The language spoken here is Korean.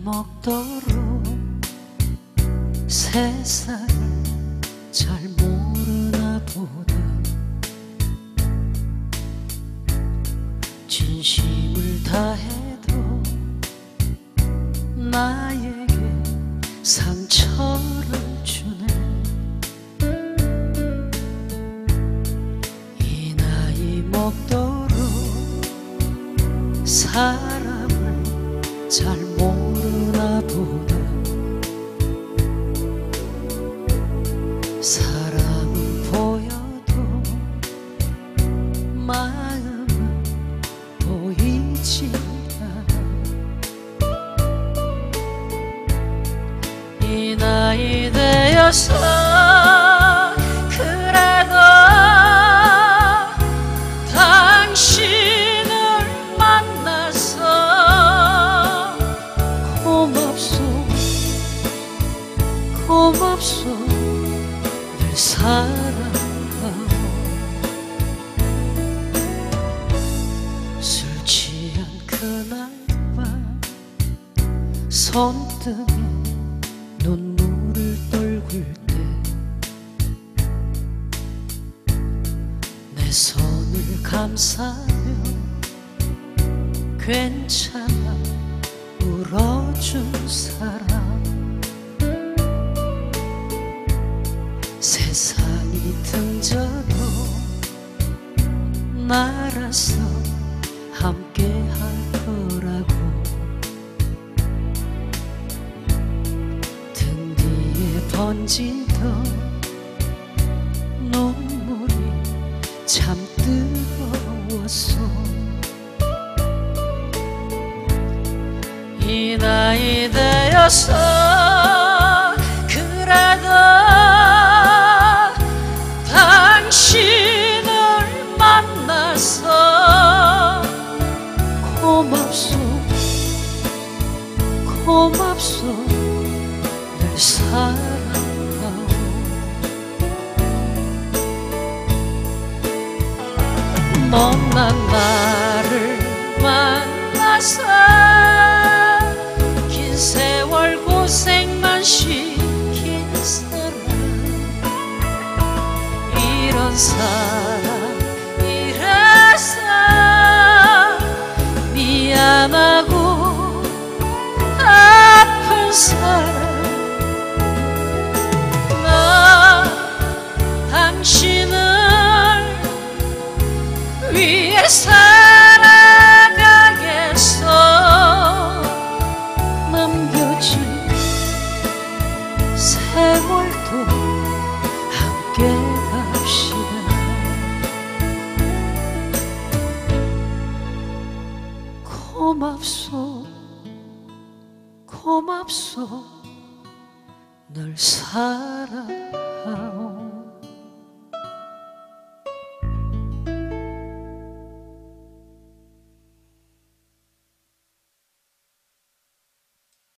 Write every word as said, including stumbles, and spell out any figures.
먹도록 세상을 잘 모르나 보다. 진심을 다해도 나에게 상처를 주네. 이 나이 먹도록 사람을 잘 모르나 보다. 사람은 보여도 마음은 보이지 않아. 이 나이 되어서 그래도 당신을 만나서 고맙소 고맙소 늘 사랑하오. 술 취한 그날 밤 손등에 눈물을 떨굴 때 내 손을 감싸며 괜찮아 울어준 사람. 세상이 등져도 날아서 함께 할 거라고. 등 뒤에 번지던 눈물이 참 뜨거웠어. 이 나이 되어서 그래도 당신을 만나서 고맙소 고맙소 늘 사랑하오. 못난 나를 만나서 긴 세월 고생만 시킨 사람. 이런 사람 이래서 미안하고 아픈 사람. 나 당신을 위해 살아가겠어. 남겨진 세월도 함께 갑시다. 고맙소 고맙소 널 사랑하오.